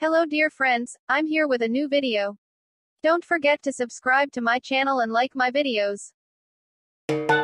Hello dear friends, I'm here with a new video. Don't forget to subscribe to my channel and like my videos.